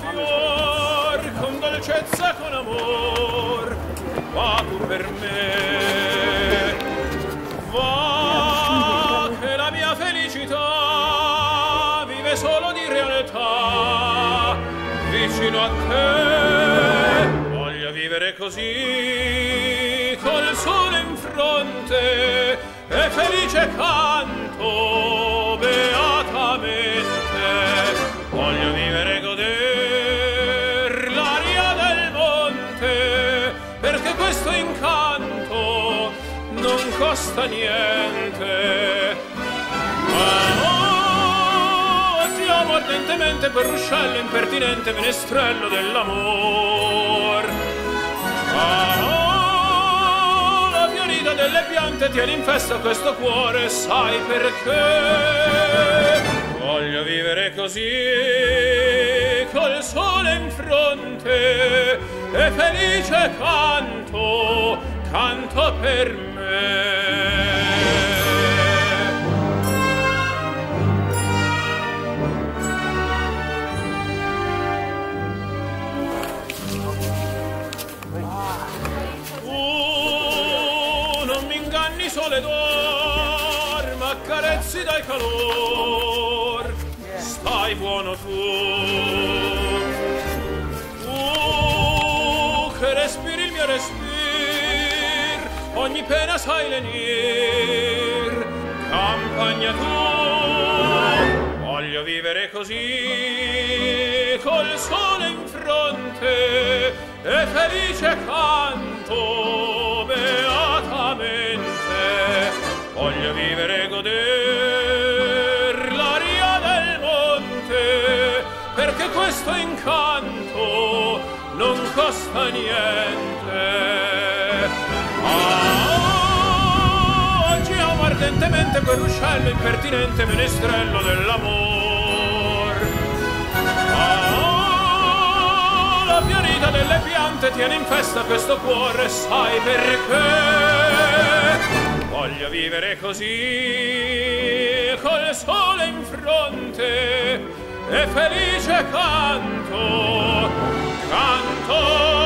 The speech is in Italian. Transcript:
fior, con dolcezza, con amor, va tu per me, va che la mia felicità vive solo di realtà, vicino a te, voglio vivere così, col sole in fronte, e felice canto beatamente, voglio vivere e goder l'aria del monte, perché questo incanto non costa niente. Ti amo ardentemente per ruscello impertinente menestrello dell'amor. La fiorita delle piante tiene in festa questo cuore, sai perché? Voglio vivere così, col sole in fronte, e felice canto, canto per me. Non mi inganni sole d'or, m'accarezzi dal calor, stai buono tu che respiri il mio respir, ogni pena sai lenir, campagna tu, voglio vivere così, col sole in fronte, e felice canto beatamente, voglio vivere e goder l'aria del monte, perché questo incanto non costa niente. Oggi amo ardentemente quel ruscello impertinente menestrello dell'amor. La fiorita delle piante tiene in festa questo cuore, sai perché? Voglio vivere così, col sole in fronte, e felice canto, canto